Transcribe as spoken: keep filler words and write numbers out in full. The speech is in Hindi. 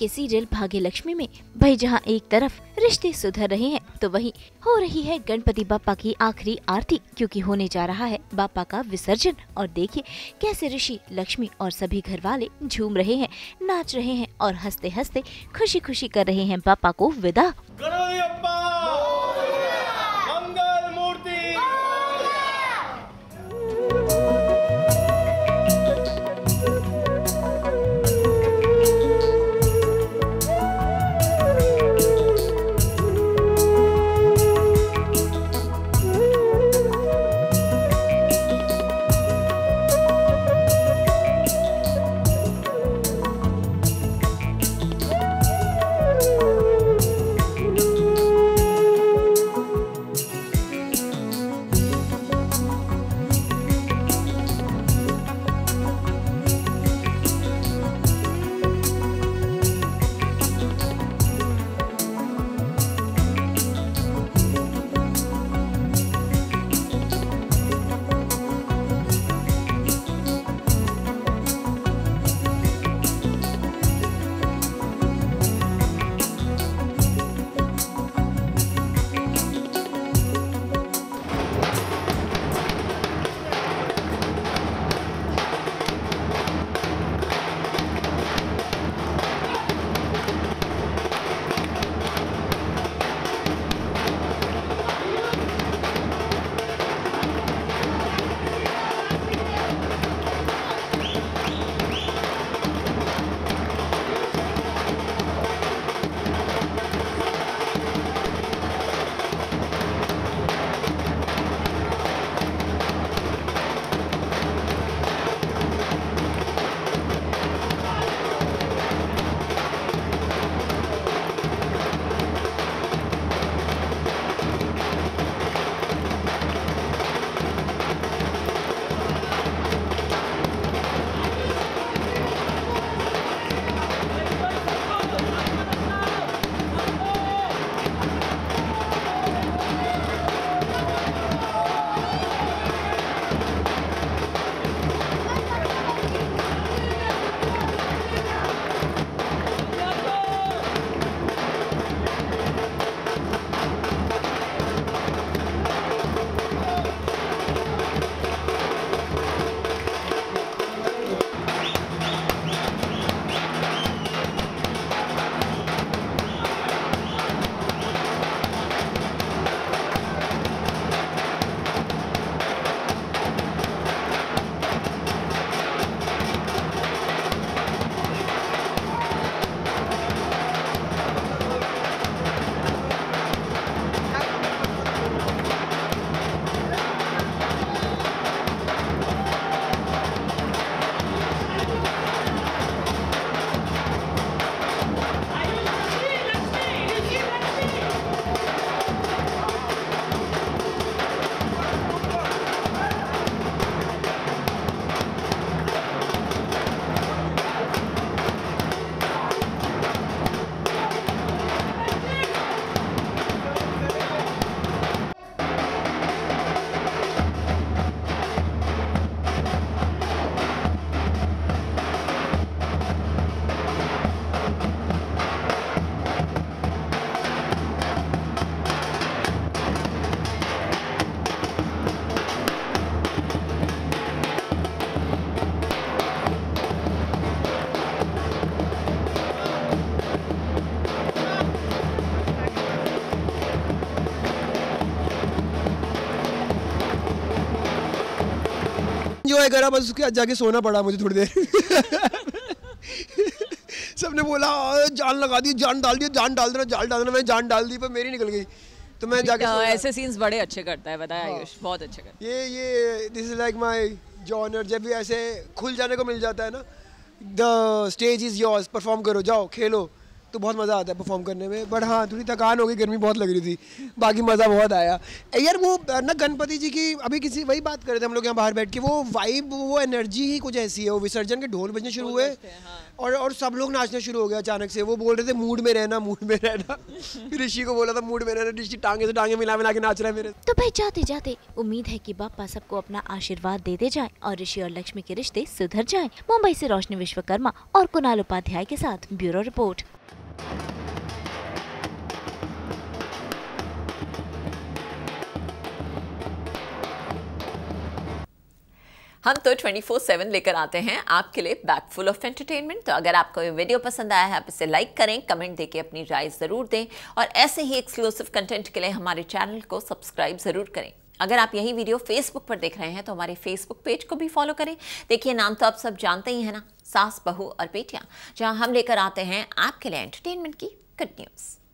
के सीरियल भाग्य लक्ष्मी में भाई जहां एक तरफ रिश्ते सुधर रहे हैं तो वहीं हो रही है गणपति बप्पा की आखिरी आरती, क्योंकि होने जा रहा है बाप्पा का विसर्जन। और देखिए कैसे ऋषि, लक्ष्मी और सभी घर वाले झूम रहे हैं, नाच रहे हैं और हंसते हंसते खुशी खुशी कर रहे हैं बाप्पा को विदा। एंजॉय करा, बस उसके बाद जाके सोना पड़ा मुझे थोड़ी देर। सबने बोला जान लगा दी, जान डाल दी, जान डाल देना, जान डाल देना। मैं जान डाल दी पर मेरी निकल गई, तो मैं जाके ऐसे सीन्स बड़े अच्छे करता है, बताया आयुष, बहुत अच्छे करता है। ये ये this is like my genre. जब भी ऐसे खुल जाने को मिल जाता है ना, the stage is yours, perform करो, जाओ खेलो, तो बहुत मज़ा आता है परफॉर्म करने में। बट हाँ थोड़ी थकान हो गई, गर्मी बहुत लग रही थी, बाकी मज़ा बहुत आया यार। वो ना गणपति जी की अभी किसी वही बात कर रहे थे हम लोग यहाँ बाहर बैठ के, वो वाइब, वो एनर्जी ही कुछ ऐसी है। वो विसर्जन के ढोल बजने शुरू हुए और और सब लोग नाचना शुरू हो गया अचानक से। वो बोल रहे थे मूड में रहना, मूड में रहना। ऋषि को बोला था मूड में रहना, ऋषि टांगे से टांगे मिला मिला के नाच रहा है मेरे। तो भाई जाते जाते उम्मीद है कि बाप्पा सबको अपना आशीर्वाद देते जाए और ऋषि और लक्ष्मी के रिश्ते सुधर जाएं। मुंबई से रोशनी विश्वकर्मा और कुणाल उपाध्याय के साथ ब्यूरो रिपोर्ट। हम तो ट्वेंटी फोर सेवन लेकर आते हैं आपके लिए बैग फुल ऑफ एंटरटेनमेंट। तो अगर आपको ये वीडियो पसंद आया है आप इसे लाइक करें, कमेंट देके अपनी राय ज़रूर दें और ऐसे ही एक्सक्लूसिव कंटेंट के लिए हमारे चैनल को सब्सक्राइब ज़रूर करें। अगर आप यही वीडियो फेसबुक पर देख रहे हैं तो हमारे फेसबुक पेज को भी फॉलो करें। देखिए नाम तो आप सब जानते ही हैं ना, सास बहू और बेटियां, जहां हम लेकर आते हैं आपके लिए एंटरटेनमेंट की गुड न्यूज़।